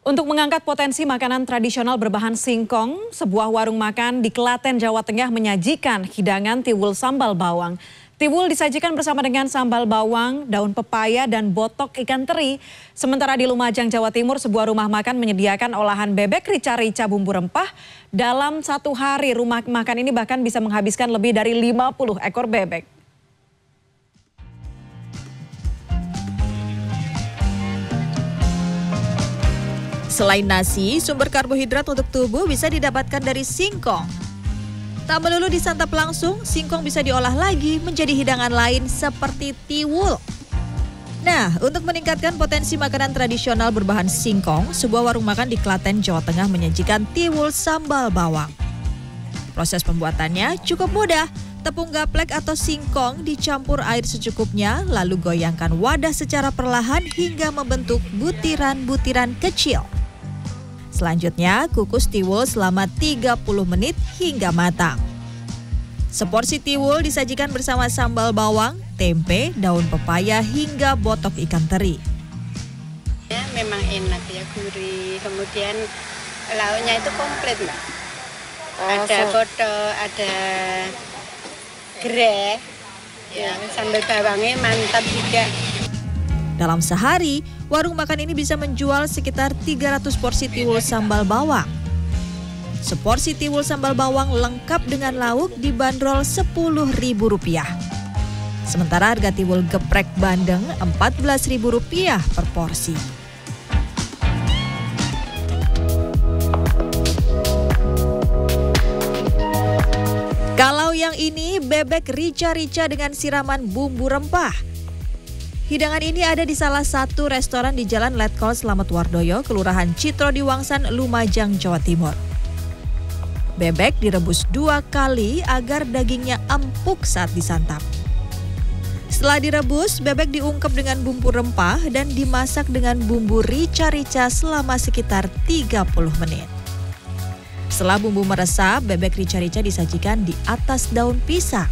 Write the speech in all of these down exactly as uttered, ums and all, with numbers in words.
Untuk mengangkat potensi makanan tradisional berbahan singkong, sebuah warung makan di Klaten, Jawa Tengah menyajikan hidangan tiwul sambal bawang. Tiwul disajikan bersama dengan sambal bawang, daun pepaya, dan botok ikan teri. Sementara di Lumajang, Jawa Timur, sebuah rumah makan menyediakan olahan bebek rica-rica bumbu rempah. Dalam satu hari, rumah makan ini bahkan bisa menghabiskan lebih dari lima puluh ekor bebek. Selain nasi, sumber karbohidrat untuk tubuh bisa didapatkan dari singkong. Tak melulu disantap langsung, singkong bisa diolah lagi menjadi hidangan lain seperti tiwul. Nah, untuk meningkatkan potensi makanan tradisional berbahan singkong, sebuah warung makan di Klaten, Jawa Tengah menyajikan tiwul sambal bawang. Proses pembuatannya cukup mudah. Tepung gaplek atau singkong dicampur air secukupnya, lalu goyangkan wadah secara perlahan hingga membentuk butiran-butiran kecil. Selanjutnya, kukus tiwul selama tiga puluh menit hingga matang. Seporsi tiwul disajikan bersama sambal bawang, tempe, daun pepaya, hingga botok ikan teri. Ya, memang enak ya, gurih. Kemudian lauknya itu komplit, Mbak. Ada botok, ada gereh, ya, sambal bawangnya mantap juga. Dalam sehari, warung makan ini bisa menjual sekitar tiga ratus porsi tiwul sambal bawang. Seporsi tiwul sambal bawang lengkap dengan lauk dibanderol sepuluh ribu rupiah. Sementara harga tiwul geprek bandeng empat belas ribu rupiah per porsi. Kalau yang ini bebek rica-rica dengan siraman bumbu rempah. Hidangan ini ada di salah satu restoran di Jalan Letkol Slamet Wardoyo, Kelurahan Citro di Wangsan, Lumajang, Jawa Timur. Bebek direbus dua kali agar dagingnya empuk saat disantap. Setelah direbus, bebek diungkep dengan bumbu rempah dan dimasak dengan bumbu rica-rica selama sekitar tiga puluh menit. Setelah bumbu meresap, bebek rica-rica disajikan di atas daun pisang.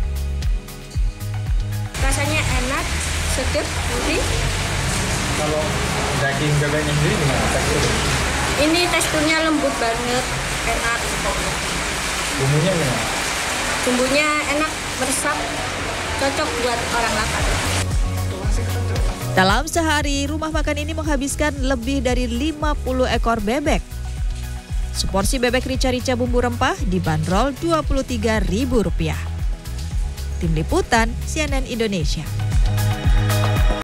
Rasanya enak, seger, gurih. Kalau daging bebeknya sendiri gimana teksturnya? Ini teksturnya lembut banget, enak. Bumbunya gimana? Bumbunya enak, meresap, cocok buat orang lapar. Dalam sehari, rumah makan ini menghabiskan lebih dari lima puluh ekor bebek. Seporsi bebek rica-rica bumbu rempah dibanderol dua puluh tiga ribu rupiah. Tim Liputan C N N Indonesia.